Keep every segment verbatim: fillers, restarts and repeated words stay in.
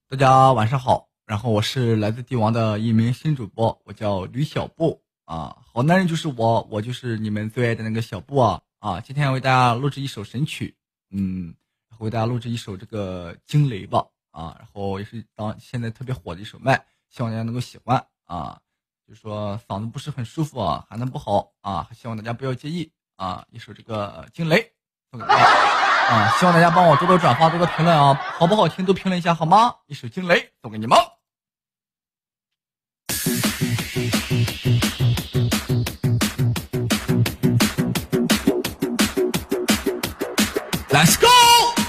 大家晚上好，然后我是来自帝王的一名新主播，我叫吕小布啊，好男人就是我，我就是你们最爱的那个小布啊啊！今天要为大家录制一首神曲，嗯，然后为大家录制一首这个惊雷吧啊，然后也是当现在特别火的一首麦，希望大家能够喜欢啊，就是说嗓子不是很舒服啊，喊得不好啊，希望大家不要介意啊，一首这个惊雷送给大家。啊，希望大家帮我多多转发，多多评论啊，好不好听都评论一下好吗？一首惊雷送给你们。Let's go！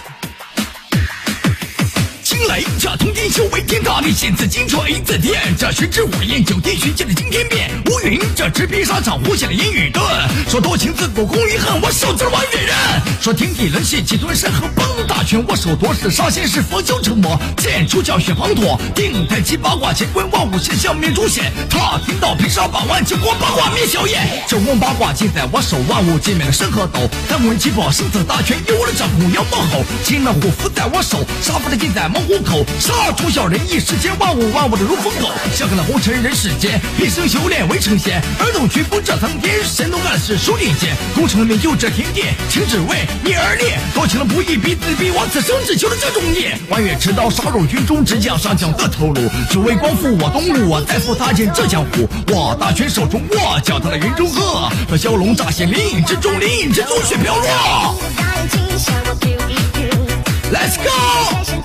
惊雷这通天修为天大地，现自金锤自天，这玄之火焰九天玄剑的惊天变。乌云这直逼沙场，呼现了阴雨盾。说多情自古空余恨，我手字玩远人。说天地人血气吞山河崩大权，我手夺是杀仙是佛修成魔，剑出鞘血滂沱，定太极八卦乾坤万物现象面出现。他听到劈杀百万，结果八卦灭硝烟。这翁八卦尽在我手，万物尽灭了山河斗。三文七宝生死大权由我的掌控，妖魔吼，金了虎符在我手，杀父的尽在猛虎口，杀出小人一时间，万物万物的如疯狗。笑看了红尘人世间，毕生修炼为成仙，而斗绝不这苍天，神农干事数定间，功成了名就这天地，情只为你而烈，多情了不义，彼此逼我此生只求了这种业。弯月持刀杀入军中，直将上将的头颅，只为光复我东吴，我再复踏进这江湖。我大权手中握，脚踏了云中鹤，这蛟龙乍现林影之中，林影之中雪飘落。Let's go！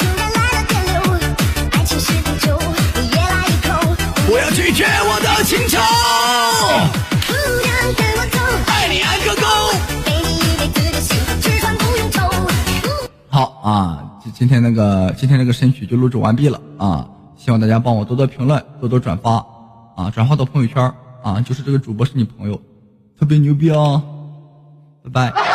我要拒绝我的情仇，爱你爱个够。好啊，今天那个今天这个神曲就录制完毕了啊！希望大家帮我多多评论，多多转发啊，转发到朋友圈啊，就是这个主播是你朋友，特别牛逼哦！拜拜。